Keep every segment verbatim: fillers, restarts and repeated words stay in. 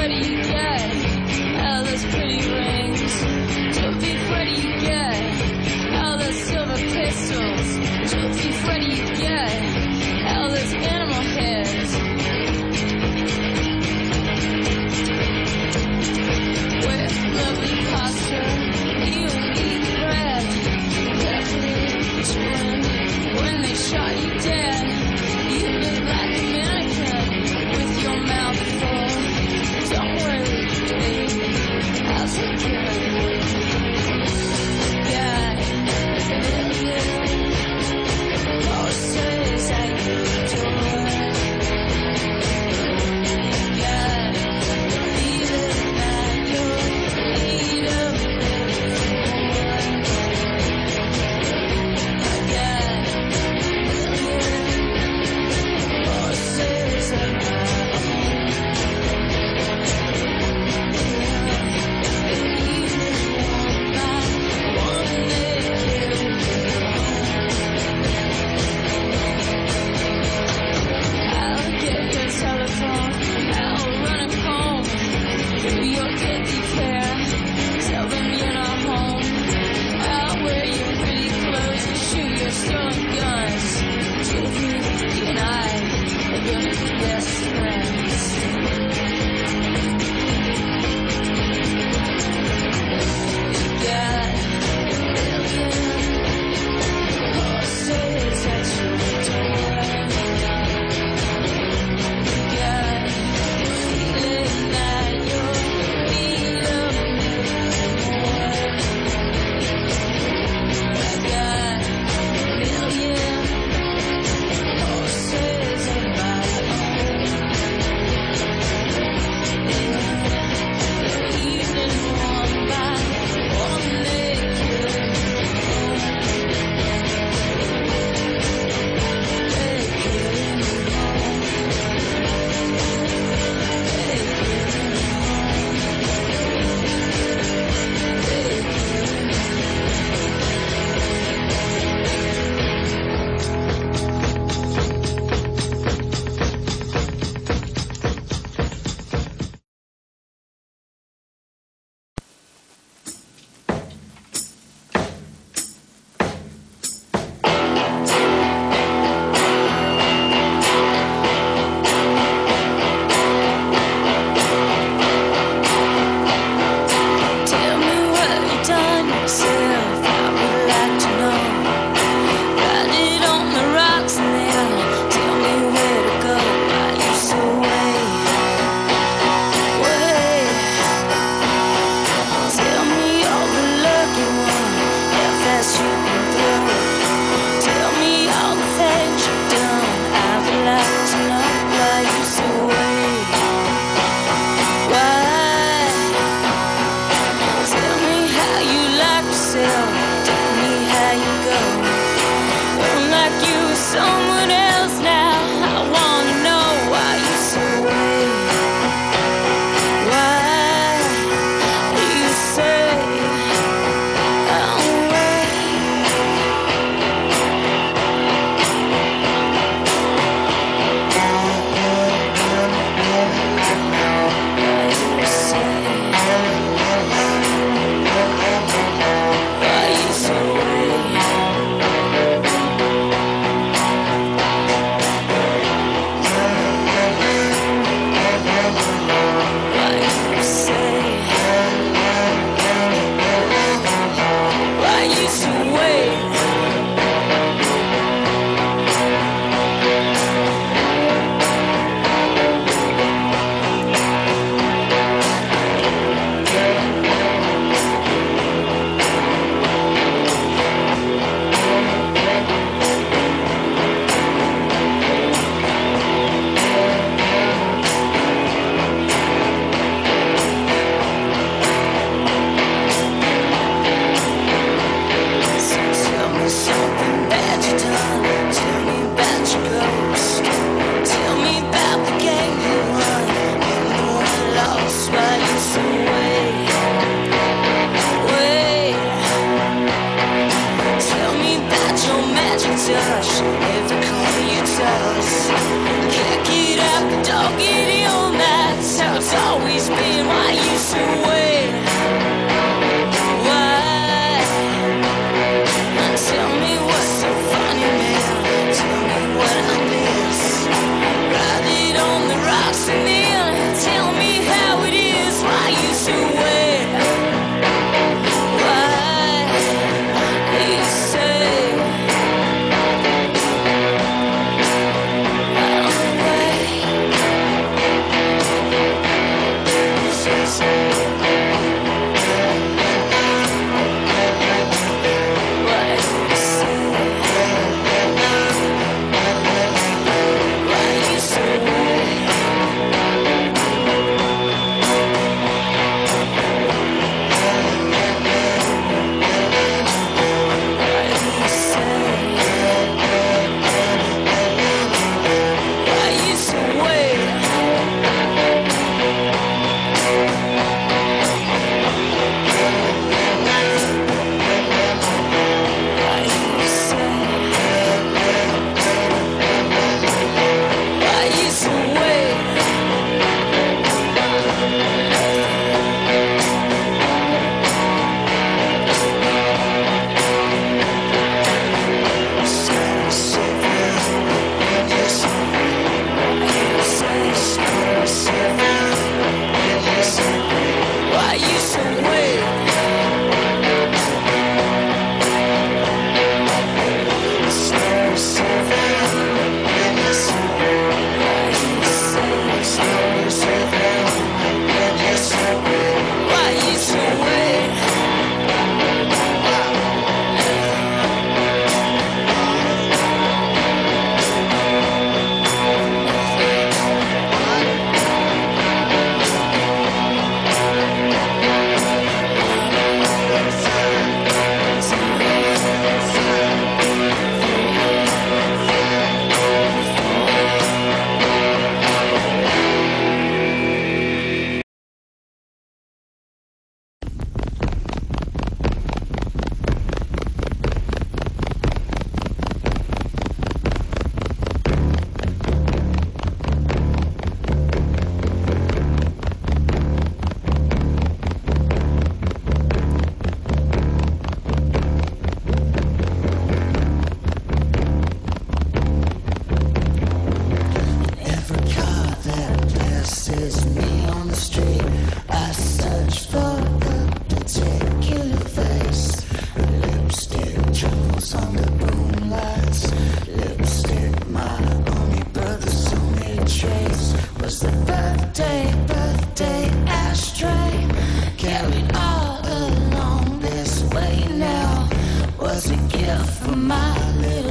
Always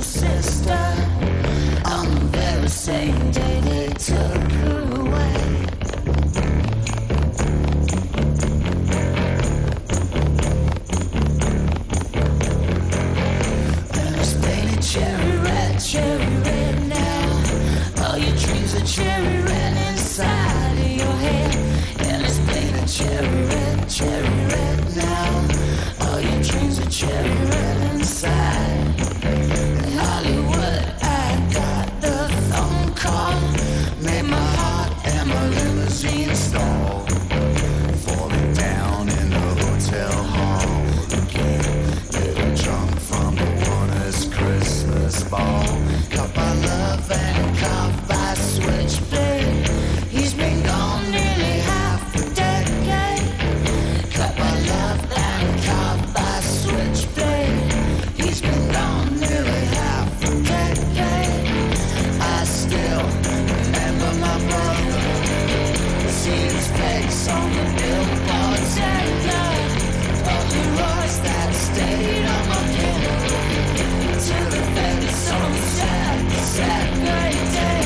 little sister. On the very same day they took her away. And it's painted cherry red, cherry red now. All your dreams are cherry red inside of your head. And it's painted cherry red, cherry red now. All your dreams are cherry red inside. In Hollywood, I got the phone call. Made my heart and my limousine stall. Falling down in the hotel hall again. Getting drunk from the Warner's Christmas ball. Caught by love and caught by switchblade. He's been gone nearly half a decade. Caught by love and caught by switchblade. He's been gone nearly half a decade. I still remember my brother. See his face on the billboard tender. All the roars that stayed on my pillow. Till the very sunset, sad great day.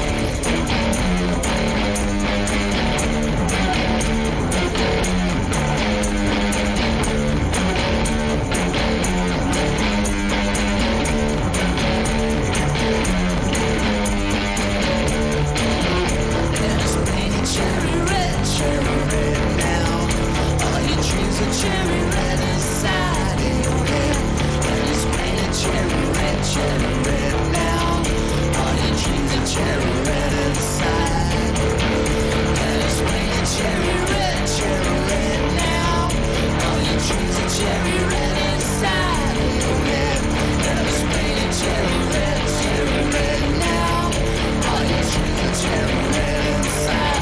And it's painted cherry red, cherry red now. All your dreams are cherry red inside of your head. And it's painted cherry red, cherry red now. All your dreams are cherry red inside. And it's painted cherry red, cherry red now. All your dreams are cherry red inside of your head. And it's painted cherry red, cherry red now. All your dreams are cherry red inside.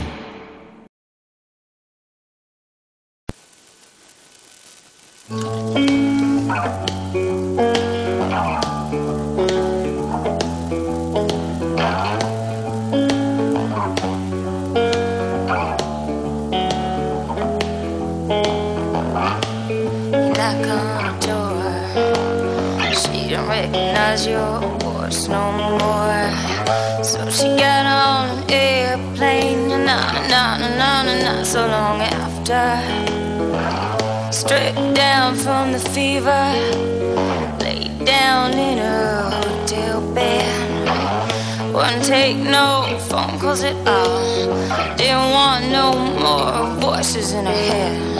Knock on the door. She don't recognize your voice no more. So she got on an airplane, na na na na na na. So long after, straight down from the fever, laid down in a hotel bed. Wouldn't take no phone calls at all. Didn't want no more voices in her head.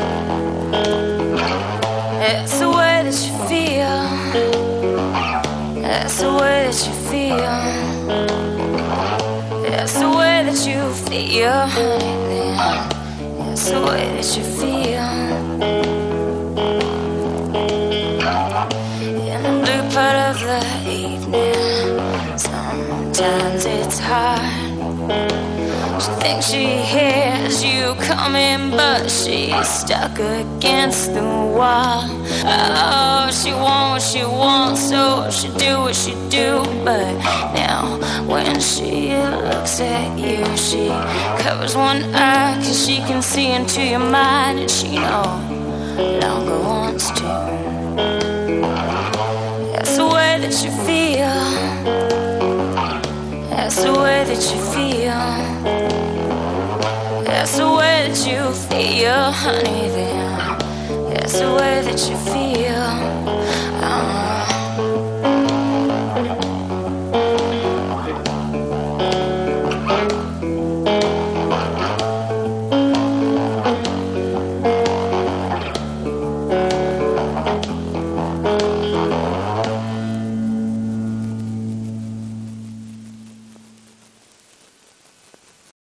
That's the way that you feel. That's the way that you feel. That's the way that you feel, honey. That's the way that you feel. In the blue part of the evening, sometimes it's hard. She thinks she hears you coming, but she's stuck against the wall. Oh, she wants what she wants, so she do what she do. But now when she looks at you, she covers one eye, 'cause she can see into your mind, and she no longer wants to. That's the way that you feel. That's the way that you feel. That's the way that you feel, honey, then. That's the way that you feel.